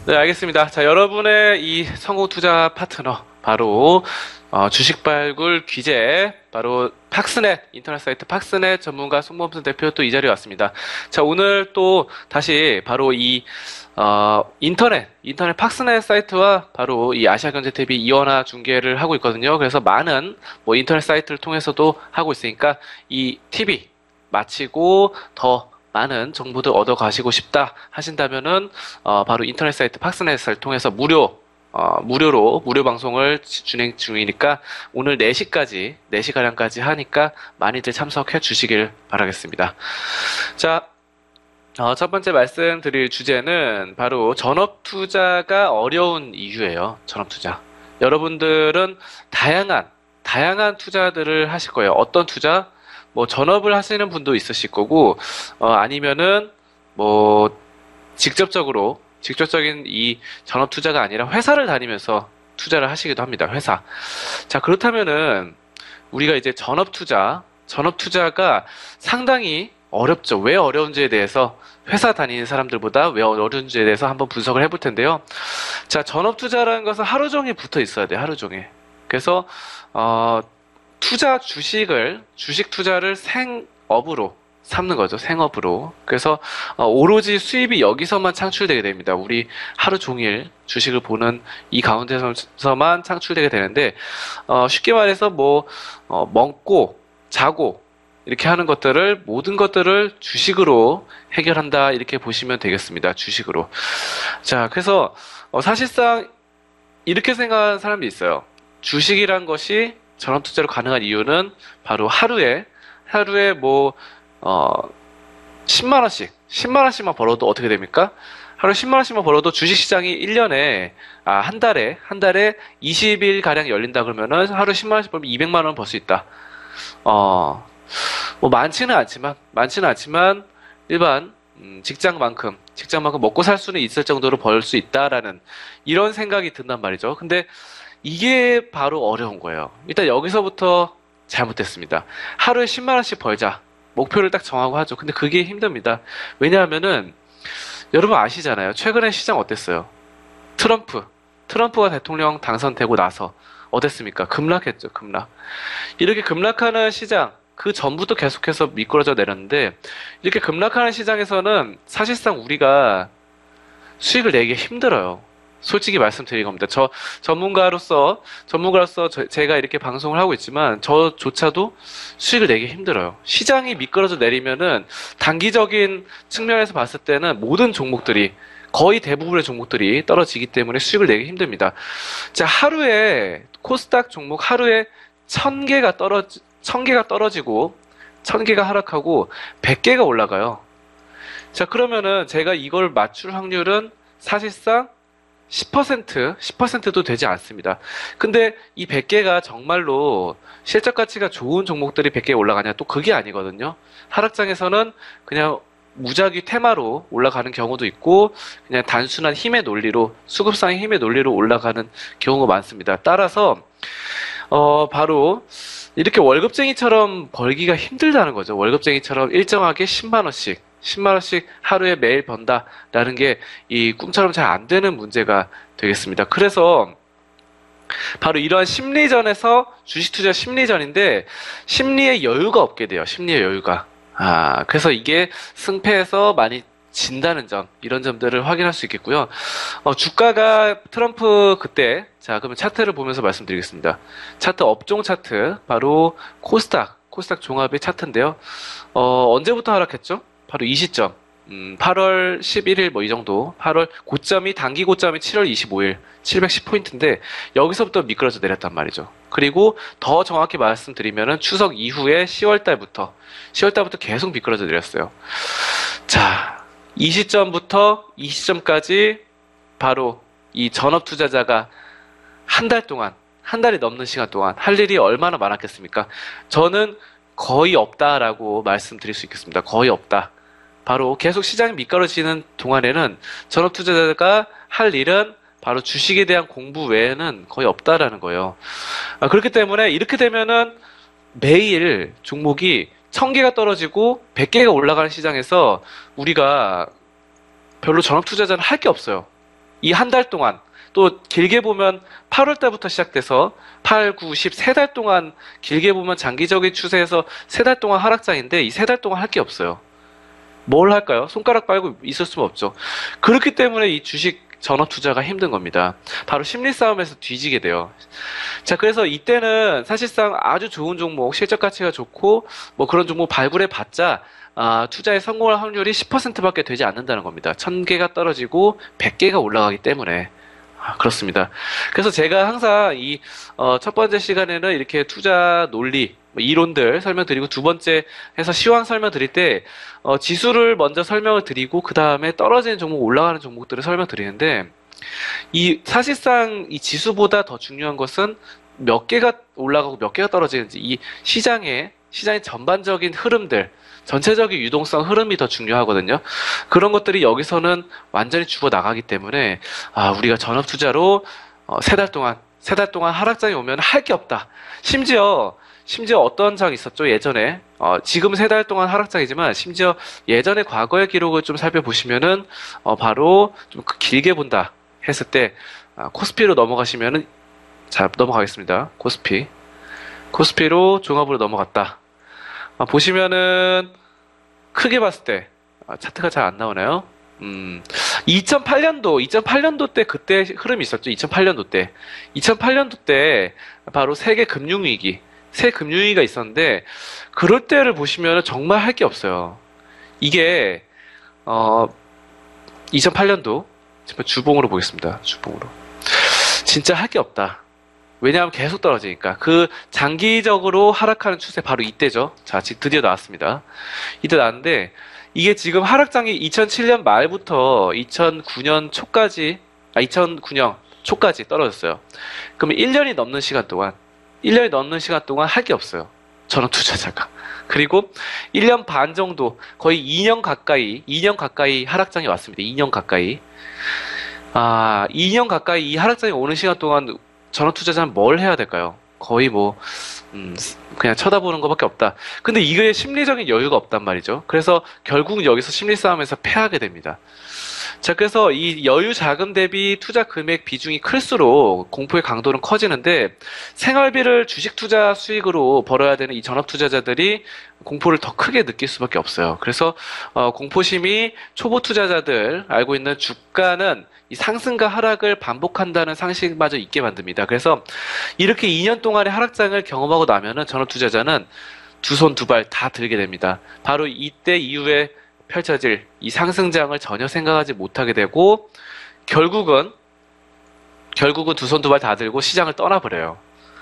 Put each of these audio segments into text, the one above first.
네, 알겠습니다. 자, 여러분의 이 성공 투자 파트너, 바로, 주식 발굴 귀재, 바로 팍스넷, 인터넷 사이트 팍스넷 전문가 송범선 대표 또 이 자리에 왔습니다. 자, 오늘 또 다시 바로 인터넷 팍스넷 사이트와 바로 이 아시아경제TV 이원화 중계를 하고 있거든요. 그래서 많은 뭐 인터넷 사이트를 통해서도 하고 있으니까 이 TV 마치고 더 많은 정보들 얻어 가시고 싶다 하신다면은 바로 인터넷 사이트 팍스넷을 통해서 무료로 무료 방송을 진행 중이니까 오늘 4시가량까지 하니까 많이들 참석해 주시길 바라겠습니다. 자, 첫 번째 말씀드릴 주제는 바로 전업 투자가 어려운 이유예요. 전업 투자. 여러분들은 다양한 투자들을 하실 거예요. 어떤 투자? 뭐 전업을 하시는 분도 있으실 거고, 아니면은 뭐 직접적인 이 전업 투자가 아니라 회사를 다니면서 투자를 하시기도 합니다. 회사. 자, 그렇다면은 우리가 이제 전업 투자가 상당히 어렵죠. 왜 어려운지에 대해서 회사 다니는 사람들보다 왜 어려운지에 대해서 한번 분석을 해볼 텐데요. 자, 전업 투자라는 것은 하루 종일 붙어 있어야 돼요. 하루 종일. 그래서 어, 주식 투자를 생업으로 삼는 거죠. 생업으로. 그래서 오로지 수입이 여기서만 창출되게 됩니다. 우리 하루 종일 주식을 보는 이 가운데서만 창출되게 되는데, 쉽게 말해서 뭐 먹고 자고 이렇게 하는 것들을, 모든 것들을 주식으로 해결한다, 이렇게 보시면 되겠습니다. 주식으로. 자, 그래서 사실상 이렇게 생각하는 사람이 있어요. 주식이란 것이 전업 투자로 가능한 이유는 바로 하루에 뭐 10만 원씩만 벌어도 어떻게 됩니까? 하루에 10만 원씩만 벌어도 주식시장이 1년에, 한 달에 20일 가량 열린다 그러면은 하루에 10만 원씩 벌면 200만 원 벌 수 있다. 뭐 많지는 않지만 일반 직장만큼 먹고 살 수는 있을 정도로 벌 수 있다라는 이런 생각이 든단 말이죠. 근데 이게 바로 어려운 거예요. 일단 여기서부터 잘못됐습니다. 하루에 10만 원씩 벌자. 목표를 딱 정하고 하죠. 근데 그게 힘듭니다. 왜냐하면은 여러분 아시잖아요. 최근에 시장 어땠어요? 트럼프가 대통령 당선되고 나서 어땠습니까? 급락했죠, 급락. 이렇게 급락하는 시장, 그 전부터 계속해서 미끄러져 내렸는데, 이렇게 급락하는 시장에서는 사실상 우리가 수익을 내기 힘들어요. 솔직히 말씀드린 겁니다. 전문가로서 제가 이렇게 방송을 하고 있지만, 저조차도 수익을 내기 힘들어요. 시장이 미끄러져 내리면은, 단기적인 측면에서 봤을 때는 거의 대부분의 종목들이 떨어지기 때문에 수익을 내기 힘듭니다. 자, 코스닥 종목 하루에 1000개가 떨어지고, 1000개가 하락하고, 100개가 올라가요. 자, 그러면은 제가 이걸 맞출 확률은 사실상 10%도 되지 않습니다. 근데 이 100개가 정말로 실적 가치가 좋은 종목들이 100개 올라가냐? 또 그게 아니거든요. 하락장에서는 그냥 무작위 테마로 올라가는 경우도 있고, 그냥 단순한 수급상의 힘의 논리로 올라가는 경우가 많습니다. 따라서, 바로, 이렇게 월급쟁이처럼 벌기가 힘들다는 거죠. 월급쟁이처럼 일정하게 10만 원씩 하루에 매일 번다라는 게 이 꿈처럼 잘 안 되는 문제가 되겠습니다. 그래서 바로 이러한 주식 투자 심리전인데, 심리의 여유가 없게 돼요. 심리의 여유가. 그래서 이게 승패에서 많이 진다는 점, 이런 점들을 확인할 수 있겠고요. 주가가 트럼프 그때, 자, 그러면 차트를 보면서 말씀드리겠습니다. 업종 차트, 바로 코스닥 종합의 차트인데요. 언제부터 하락했죠? 바로 이 시점. 8월 11일 뭐 이 정도. 단기 고점이 7월 25일, 710포인트인데, 여기서부터 미끄러져 내렸단 말이죠. 그리고 더 정확히 말씀드리면은 추석 이후에 10월 달부터 계속 미끄러져 내렸어요. 자, 이 시점부터 이 시점까지 바로 이 전업 투자자가 한 달이 넘는 시간 동안 할 일이 얼마나 많았겠습니까? 저는 거의 없다라고 말씀드릴 수 있겠습니다. 거의 없다. 바로 계속 시장이 미끄러지는 동안에는 전업 투자자가 할 일은 바로 주식에 대한 공부 외에는 거의 없다라는 거예요. 그렇기 때문에 이렇게 되면은 매일 종목이 1000개가 떨어지고 100개가 올라가는 시장에서 우리가 별로 전업 투자자는 할 게 없어요. 이 한 달 동안 또 길게 보면 8월 달부터 시작돼서 8, 9, 10 세 달 동안 길게 보면 장기적인 추세에서 세 달 동안 하락장인데 이 세 달 동안 할 게 없어요. 뭘 할까요? 손가락 빨고 있을 수는 없죠. 그렇기 때문에 이 주식 전업 투자가 힘든 겁니다. 바로 심리 싸움에서 뒤지게 돼요. 자, 그래서 이때는 사실상 아주 좋은 종목, 실적 가치가 좋고 뭐 그런 종목 발굴해 봤자 투자에 성공할 확률이 10%밖에 되지 않는다는 겁니다. 1000개가 떨어지고 100개가 올라가기 때문에. 그렇습니다. 그래서 제가 항상 첫 번째 시간에는 이렇게 투자 논리, 뭐 이론들 설명드리고 두 번째 해서 시황 설명드릴 때, 지수를 먼저 설명을 드리고, 그 다음에 떨어지는 종목, 올라가는 종목들을 설명드리는데, 사실상 이 지수보다 더 중요한 것은 몇 개가 올라가고 몇 개가 떨어지는지, 이 시장의 전반적인 흐름들, 전체적인 유동성 흐름이 더 중요하거든요. 그런 것들이 여기서는 완전히 죽어 나가기 때문에 우리가 전업 투자로 세 달 동안 하락장이 오면 할 게 없다. 심지어 어떤 장이 있었죠? 예전에 지금 세 달 동안 하락장이지만 심지어 예전에 과거의 기록을 좀 살펴보시면은 바로 좀 길게 본다 했을 때 코스피로 넘어가시면은 자 넘어가겠습니다. 코스피로 종합으로 넘어갔다. 보시면은 크게 봤을 때 차트가 잘 안 나오나요? 2008년도 때 그때 흐름이 있었죠. 2008년도 때 바로 새 금융위기가 있었는데 그럴 때를 보시면은 정말 할 게 없어요. 이게 2008년도 주봉으로 보겠습니다. 주봉으로 진짜 할 게 없다. 왜냐하면 계속 떨어지니까. 그 장기적으로 하락하는 추세 바로 이때죠. 자, 지금 드디어 나왔습니다. 이때 나왔는데 이게 지금 하락장이 2007년 말부터 2009년 초까지 떨어졌어요. 그러면 1년이 넘는 시간 동안 할 게 없어요. 전업 투자자가. 그리고 1년 반 정도, 거의 2년 가까이 하락장이 왔습니다. 2년 가까이. 2년 가까이 이 하락장이 오는 시간 동안 전업 투자자는 뭘 해야 될까요? 거의 그냥 쳐다보는 것밖에 없다. 근데 이게 심리적인 여유가 없단 말이죠. 그래서 결국 여기서 심리 싸움에서 패하게 됩니다. 자, 그래서 이 여유 자금 대비 투자 금액 비중이 클수록 공포의 강도는 커지는데 생활비를 주식 투자 수익으로 벌어야 되는 이 전업 투자자들이 공포를 더 크게 느낄 수밖에 없어요. 그래서 공포심이 초보 투자자들 알고 있는 주가는 이 상승과 하락을 반복한다는 상식마저 있게 만듭니다. 그래서 이렇게 2년 동안의 하락장을 경험하고 나면은 전업 투자자는 두 손 두 발 다 들게 됩니다. 바로 이때 이후에 펼쳐질 이 상승장을 전혀 생각하지 못하게 되고 결국은 두 손 두 발 다 들고 시장을 떠나버려요.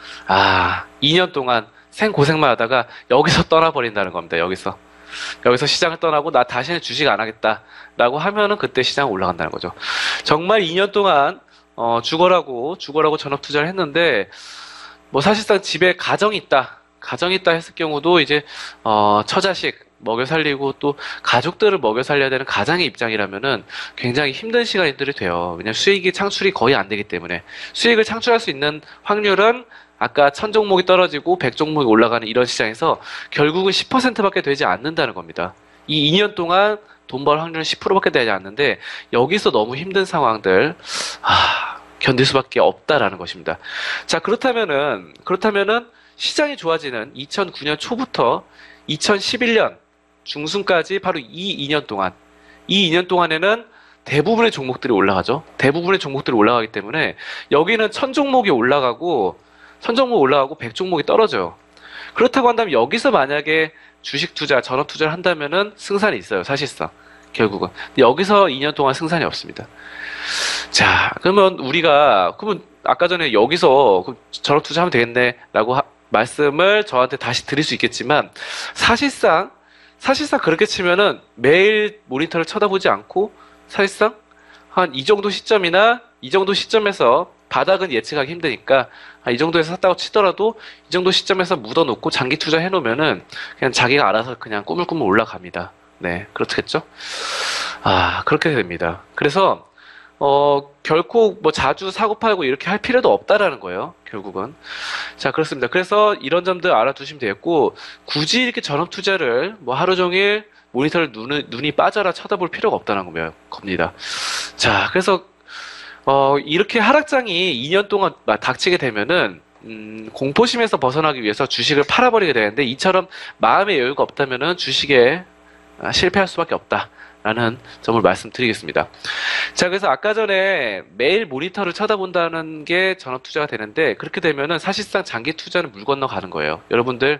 2년 동안 생고생만 하다가 여기서 떠나버린다는 겁니다. 여기서 시장을 떠나고 나 다시는 주식 안 하겠다라고 하면은 그때 시장 올라간다는 거죠. 정말 2년 동안 죽어라고 전업 투자를 했는데 뭐 사실상 집에 가정이 있다 했을 경우도 이제 처자식 먹여 살리고 또 가족들을 먹여 살려야 되는 가장의 입장이라면은 굉장히 힘든 시간들이 돼요. 왜냐면 수익이 창출이 거의 안 되기 때문에 수익을 창출할 수 있는 확률은 아까 1000종목이 떨어지고 100종목이 올라가는 이런 시장에서 결국은 10%밖에 되지 않는다는 겁니다. 이 2년 동안 돈 벌 확률은 10%밖에 되지 않는데 여기서 너무 힘든 상황들 견딜 수밖에 없다라는 것입니다. 자, 그렇다면은 시장이 좋아지는 2009년 초부터 2011년 중순까지 바로 이 2년 동안에는 대부분의 종목들이 올라가죠. 대부분의 종목들이 올라가기 때문에 여기는 1000종목이 올라가고 100종목이 떨어져요. 그렇다고 한다면 여기서 만약에 주식 투자, 전업 투자를 한다면은 승산이 있어요. 사실상. 결국은. 근데 여기서 2년 동안 승산이 없습니다. 자, 그러면 아까 전에 여기서 전업 투자하면 되겠네라고 말씀을 저한테 다시 드릴 수 있겠지만 사실상 그렇게 치면은 매일 모니터를 쳐다보지 않고 사실상 한 이 정도 시점에서 바닥은 예측하기 힘드니까 이 정도에서 샀다고 치더라도 이 정도 시점에서 묻어놓고 장기 투자해 놓으면은 그냥 자기가 알아서 그냥 꾸물꾸물 올라갑니다. 네, 그렇겠죠? 그렇게 됩니다. 그래서 결코 뭐 자주 사고 팔고 이렇게 할 필요도 없다라는 거예요. 결국은. 자, 그렇습니다. 그래서 이런 점들 알아두시면 되겠고 굳이 이렇게 전업 투자를 뭐 하루 종일 모니터를 눈이 빠져라 쳐다볼 필요가 없다는 겁니다. 자, 그래서 이렇게 하락장이 2년 동안 닥치게 되면은 공포심에서 벗어나기 위해서 주식을 팔아버리게 되는데 이처럼 마음의 여유가 없다면은 주식에 실패할 수밖에 없다라는 점을 말씀드리겠습니다. 자, 그래서 아까 전에 매일 모니터를 쳐다본다는 게 전업 투자가 되는데 그렇게 되면은 사실상 장기 투자는 물 건너가는 거예요. 여러분들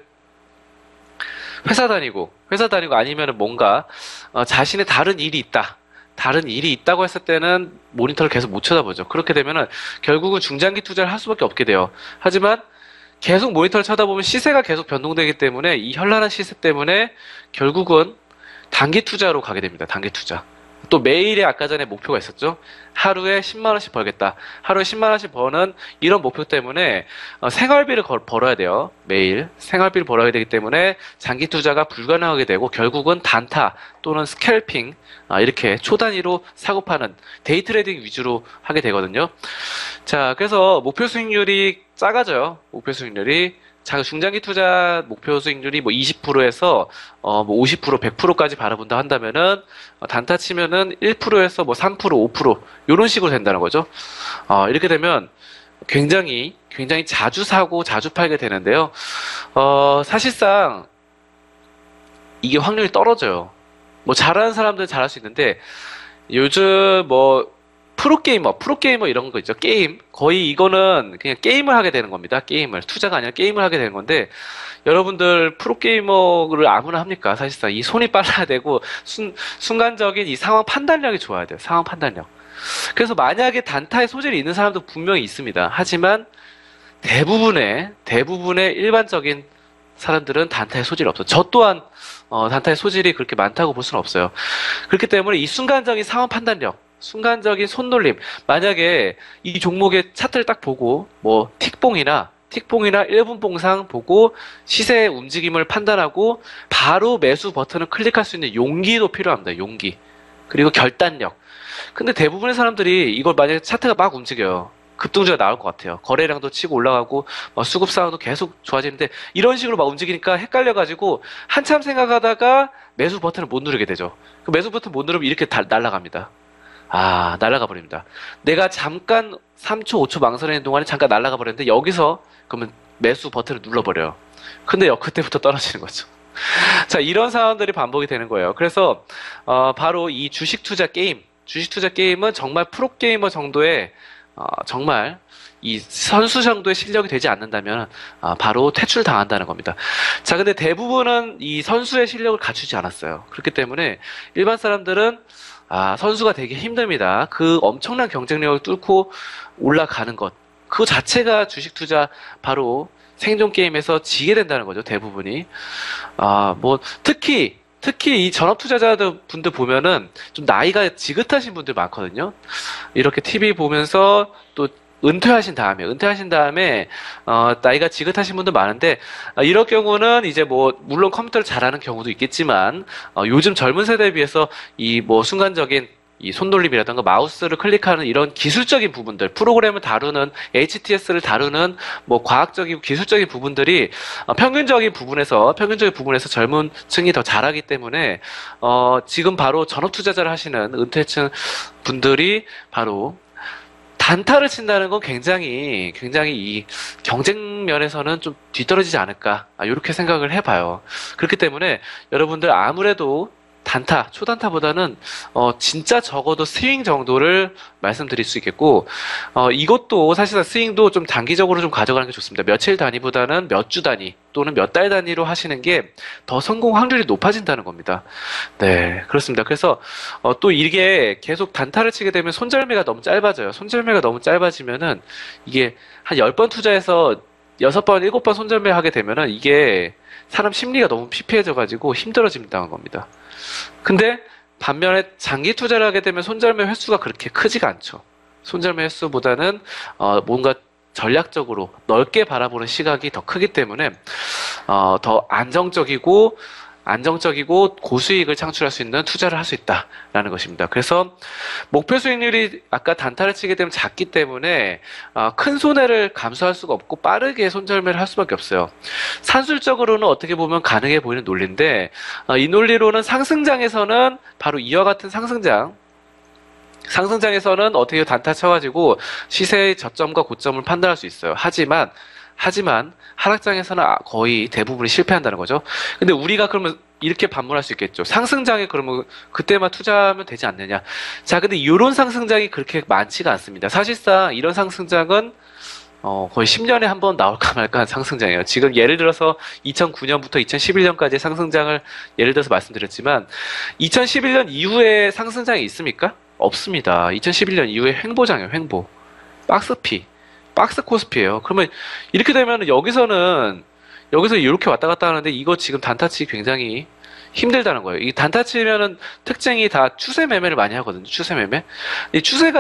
회사 다니고 아니면은 뭔가 자신의 다른 일이 있다. 다른 일이 있다고 했을 때는 모니터를 계속 못 쳐다보죠. 그렇게 되면은 결국은 중장기 투자를 할 수밖에 없게 돼요. 하지만 계속 모니터를 쳐다보면 시세가 계속 변동되기 때문에 이 현란한 시세 때문에 결국은 단기 투자로 가게 됩니다. 단기 투자. 또 매일에 아까 전에 목표가 있었죠. 하루에 10만 원씩 벌겠다. 하루에 10만 원씩 버는 이런 목표 때문에 생활비를 벌어야 돼요. 매일 생활비를 벌어야 되기 때문에 장기 투자가 불가능하게 되고 결국은 단타 또는 스캘핑 이렇게 초단위로 사고 파는 데이 트레이딩 위주로 하게 되거든요. 자, 그래서 목표 수익률이 작아져요. 목표 수익률이 중장기 투자 목표 수익률이 뭐 20%에서 뭐 50%, 100%까지 바라본다 한다면은 단타 치면은 1%에서 뭐 3%, 5% 이런 식으로 된다는 거죠. 이렇게 되면 굉장히 자주 사고 자주 팔게 되는데요. 사실상 이게 확률이 떨어져요. 뭐 잘하는 사람들은 잘할 수 있는데 요즘 뭐 프로게이머 이런 거 있죠. 게임. 거의 이거는 그냥 게임을 하게 되는 겁니다. 투자가 아니라 게임을 하게 되는 건데, 여러분들 프로게이머를 아무나 합니까? 사실상 이 손이 빨라야 되고, 순간적인 이 상황 판단력이 좋아야 돼요. 상황 판단력. 그래서 만약에 단타의 소질이 있는 사람도 분명히 있습니다. 하지만 대부분의 일반적인 사람들은 단타의 소질이 없어요. 저 또한 단타의 소질이 그렇게 많다고 볼 수는 없어요. 그렇기 때문에 이 순간적인 상황 판단력, 순간적인 손놀림, 만약에 이 종목의 차트를 딱 보고 뭐 틱봉이나 1분 봉상 보고 시세의 움직임을 판단하고 바로 매수 버튼을 클릭할 수 있는 용기도 필요합니다. 용기. 그리고 결단력. 근데 대부분의 사람들이 이걸 만약에 차트가 막 움직여요. 급등주가 나올 것 같아요. 거래량도 치고 올라가고 수급 상황도 계속 좋아지는데 이런 식으로 막 움직이니까 헷갈려가지고 한참 생각하다가 매수 버튼을 못 누르게 되죠. 그 매수 버튼 못 누르면 이렇게 날아갑니다. 날아가 버립니다. 내가 잠깐 3초, 5초 망설이는 동안에 잠깐 날아가 버렸는데 여기서 그러면 매수 버튼을 눌러버려요. 근데 그때부터 떨어지는 거죠. 자, 이런 상황들이 반복이 되는 거예요. 그래서 바로 이 주식 투자 게임은 정말 프로게이머 정도의 정말 이 선수 정도의 실력이 되지 않는다면 바로 퇴출당한다는 겁니다. 자, 근데 대부분은 이 선수의 실력을 갖추지 않았어요. 그렇기 때문에 일반 사람들은 선수가 되게 힘듭니다. 그 엄청난 경쟁력을 뚫고 올라가는 것. 그 자체가 주식 투자 바로 생존 게임에서 지게 된다는 거죠. 대부분이. 뭐 특히 이 전업 투자자들 분들 보면은 좀 나이가 지긋하신 분들 많거든요. 이렇게 TV 보면서 또 은퇴하신 다음에 나이가 지긋하신 분들 많은데 이럴 경우는 이제 뭐 물론 컴퓨터를 잘하는 경우도 있겠지만 요즘 젊은 세대에 비해서 이 뭐 순간적인 이 손놀림이라든가 마우스를 클릭하는 이런 기술적인 부분들, 프로그램을 다루는 HTS를 다루는 뭐 과학적이고 기술적인 부분들이 평균적인 부분에서 젊은 층이 더 잘하기 때문에 지금 바로 전업 투자자를 하시는 은퇴층 분들이 바로 단타를 친다는 건 굉장히 이 경쟁 면에서는 좀 뒤떨어지지 않을까 이렇게 생각을 해봐요. 그렇기 때문에 여러분들 아무래도 초단타보다는 진짜 적어도 스윙 정도를 말씀드릴 수 있겠고 이것도 사실상 스윙도 좀 단기적으로 좀 가져가는 게 좋습니다. 며칠 단위보다는 몇 주 단위 또는 몇 달 단위로 하시는 게 더 성공 확률이 높아진다는 겁니다. 네, 그렇습니다. 그래서 또 이게 계속 단타를 치게 되면 손절매가 너무 짧아져요. 손절매가 너무 짧아지면은 이게 한 10번 투자해서 6번, 7번 손절매 하게 되면은 이게 사람 심리가 너무 피폐해져가지고 힘들어진다는 겁니다. 근데 반면에 장기 투자를 하게 되면 손절매 횟수가 그렇게 크지가 않죠. 손절매 횟수보다는 뭔가 전략적으로 넓게 바라보는 시각이 더 크기 때문에 더 안정적이고 고수익을 창출할 수 있는 투자를 할 수 있다라는 것입니다. 그래서 목표 수익률이 아까 단타를 치게 되면 작기 때문에 큰 손해를 감수할 수가 없고 빠르게 손절매를 할 수밖에 없어요. 산술적으로는 어떻게 보면 가능해 보이는 논리인데 이 논리로는 상승장에서는 바로 이와 같은 상승장 상승장에서는 어떻게 단타 쳐가지고 시세의 저점과 고점을 판단할 수 있어요. 하지만 하락장에서는 거의 대부분이 실패한다는 거죠. 근데 우리가 그러면 이렇게 반문할 수 있겠죠. 상승장에 그러면 그때만 투자하면 되지 않느냐. 자, 근데 이런 상승장이 그렇게 많지가 않습니다. 사실상 이런 상승장은 거의 10년에 한 번 나올까 말까 한 상승장이에요. 지금 예를 들어서 2009년부터 2011년까지의 상승장을 예를 들어서 말씀드렸지만 2011년 이후에 상승장이 있습니까? 없습니다. 2011년 이후에 횡보장이에요. 횡보. 박스피. 박스 코스피예요. 그러면 이렇게 되면 여기서 이렇게 왔다 갔다 하는데 이거 지금 단타치기 굉장히 힘들다는 거예요. 이 단타치면은 특징이 다 추세 매매를 많이 하거든요. 추세 매매. 이 추세가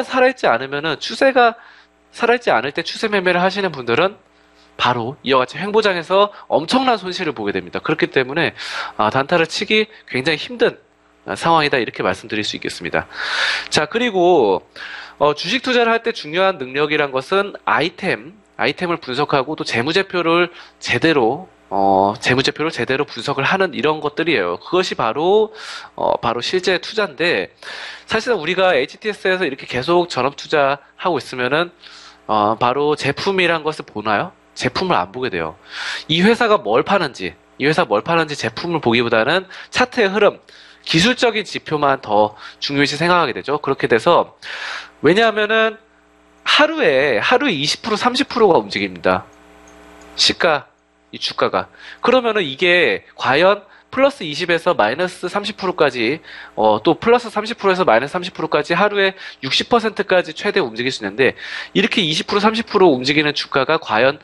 살아있지 않을 때 추세 매매를 하시는 분들은 바로 이와 같이 횡보장에서 엄청난 손실을 보게 됩니다. 그렇기 때문에 단타를 치기 굉장히 힘든 상황이다 이렇게 말씀드릴 수 있겠습니다. 자, 그리고 주식 투자를 할 때 중요한 능력이란 것은 아이템을 분석하고 또 재무제표를 제대로 분석을 하는 이런 것들이에요. 그것이 바로 실제 투자인데, 사실은 우리가 HTS에서 이렇게 계속 전업 투자하고 있으면은, 바로 제품이란 것을 보나요? 제품을 안 보게 돼요. 이 회사가 뭘 파는지 제품을 보기보다는 차트의 흐름, 기술적인 지표만 더 중요시 생각하게 되죠. 그렇게 돼서, 왜냐하면은, 하루에 20%, 30%가 움직입니다. 이 주가가. 그러면은 이게 과연 플러스 20에서 마이너스 30%까지, 또 플러스 30%에서 마이너스 30%까지 하루에 60%까지 최대 움직일 수 있는데, 이렇게 20%, 30% 움직이는 주가가 과연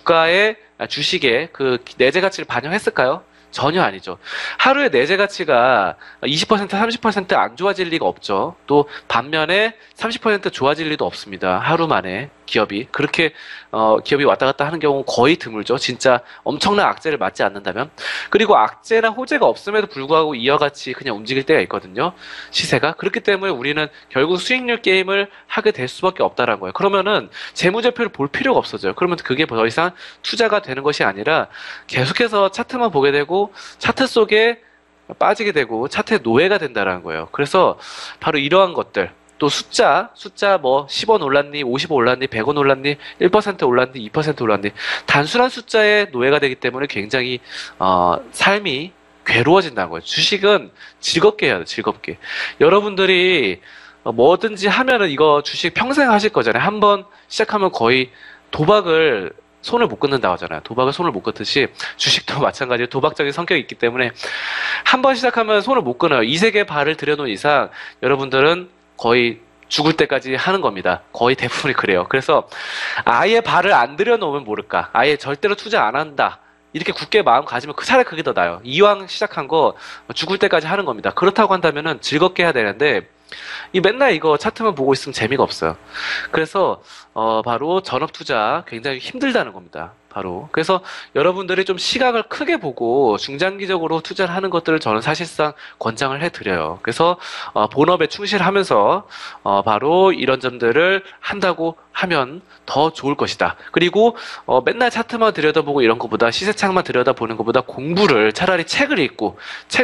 주식의 그 내재 가치를 반영했을까요? 전혀 아니죠. 하루에 내재 가치가 20%, 30%안 좋아질 리가 없죠. 또 반면에 30% 좋아질 리도 없습니다. 하루 만에 기업이 그렇게 기업이 왔다 갔다 하는 경우는 거의 드물죠. 진짜 엄청난 악재를 맞지 않는다면. 그리고 악재나 호재가 없음에도 불구하고 이와 같이 그냥 움직일 때가 있거든요. 시세가. 그렇기 때문에 우리는 결국 수익률 게임을 하게 될 수밖에 없다라는 거예요. 그러면은 재무제표를 볼 필요가 없어져요. 그러면 그게 더 이상 투자가 되는 것이 아니라 계속해서 차트만 보게 되고 차트 속에 빠지게 되고 차트의 노예가 된다라는 거예요. 그래서 바로 이러한 것들, 또 숫자 뭐 10원 올랐니, 50원 올랐니, 100원 올랐니, 1% 올랐니, 2% 올랐니, 단순한 숫자의 노예가 되기 때문에 굉장히 삶이 괴로워진다는 거예요. 주식은 즐겁게 해야 돼요. 즐겁게. 여러분들이 뭐든지 하면은 이거 주식 평생 하실 거잖아요. 한번 시작하면 거의 도박을 손을 못 끊는다고 하잖아요. 도박을 손을 못 끊듯이 주식도 마찬가지로 도박적인 성격이 있기 때문에 한 번 시작하면 손을 못 끊어요. 이 세계에 발을 들여놓은 이상 여러분들은 거의 죽을 때까지 하는 겁니다. 거의 대부분이 그래요. 그래서 아예 발을 안 들여놓으면 모를까. 아예 절대로 투자 안 한다. 이렇게 굳게 마음 가지면 차라리 그게 더 나아요. 이왕 시작한 거 죽을 때까지 하는 겁니다. 그렇다고 한다면은 즐겁게 해야 되는데 맨날 이거 차트만 보고 있으면 재미가 없어요. 그래서 바로 전업 투자 굉장히 힘들다는 겁니다. 바로. 그래서 여러분들이 좀 시각을 크게 보고 중장기적으로 투자를 하는 것들을 저는 사실상 권장을 해드려요. 그래서 본업에 충실하면서 바로 이런 점들을 한다고 하면 더 좋을 것이다. 그리고 맨날 차트만 들여다보고 이런 것보다 시세창만 들여다보는 것보다 공부를 차라리 책을 읽고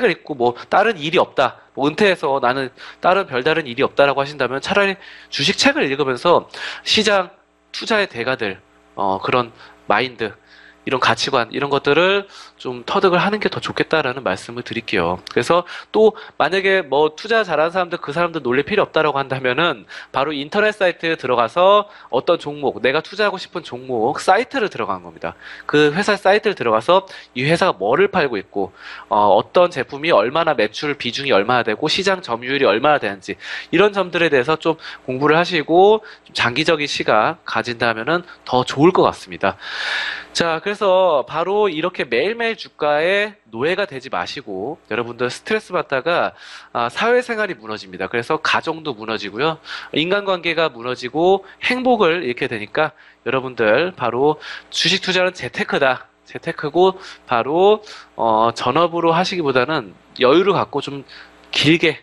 뭐 다른 일이 없다. 뭐 은퇴해서 나는 별다른 일이 없다라고 하신다면 차라리 주식 책을 읽으면서 시장 투자의 대가들 그런 마인드, 이런 가치관, 이런 것들을 좀 터득을 하는 게 더 좋겠다라는 말씀을 드릴게요. 그래서 또 만약에 뭐 투자 잘하는 사람들, 그 사람들 놀릴 필요 없다라고 한다면은 바로 인터넷 사이트에 들어가서 어떤 종목, 내가 투자하고 싶은 종목 사이트를 들어간 겁니다. 그 회사 사이트를 들어가서 이 회사가 뭐를 팔고 있고, 어떤 제품이 얼마나 매출 비중이 얼마나 되고 시장 점유율이 얼마나 되는지 이런 점들에 대해서 좀 공부를 하시고 좀 장기적인 시각 가진다면은 더 좋을 것 같습니다. 자, 그래서 바로 이렇게 매일매일 주가에 노예가 되지 마시고 여러분들 스트레스 받다가 사회생활이 무너집니다. 그래서 가정도 무너지고요. 인간관계가 무너지고 행복을 잃게 되니까 여러분들 바로 주식 투자는 재테크다. 재테크고 바로 전업으로 하시기보다는 여유를 갖고 좀 길게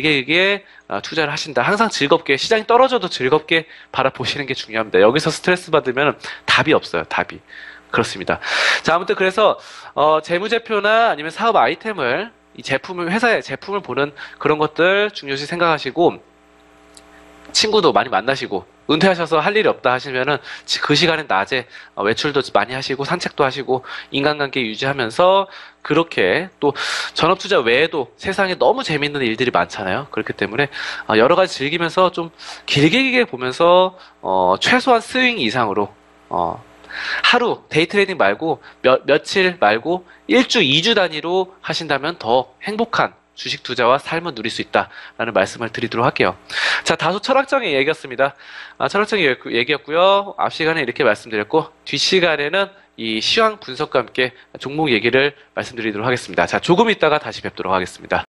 투자를 하신다. 항상 즐겁게, 시장이 떨어져도 즐겁게 바라보시는 게 중요합니다. 여기서 스트레스 받으면 답이 없어요. 답이. 그렇습니다. 자, 아무튼 그래서 재무제표나 아니면 사업 아이템을 회사의 제품을 보는 그런 것들 중요시 생각하시고, 친구도 많이 만나시고 은퇴하셔서 할 일이 없다 하시면은 그 시간엔 낮에 외출도 많이 하시고 산책도 하시고 인간관계 유지하면서 그렇게 또 전업 투자 외에도 세상에 너무 재밌는 일들이 많잖아요. 그렇기 때문에 여러 가지 즐기면서 좀 길게 보면서 최소한 스윙 이상으로 하루 데이 트레이딩 말고 며칠 말고 1주, 2주 단위로 하신다면 더 행복한 주식 투자와 삶을 누릴 수 있다라는 말씀을 드리도록 할게요. 자, 다소 철학적인 얘기였습니다. 철학적인 얘기였고요. 앞 시간에 이렇게 말씀드렸고, 뒷 시간에는 이 시황 분석과 함께 종목 얘기를 말씀드리도록 하겠습니다. 자, 조금 있다가 다시 뵙도록 하겠습니다.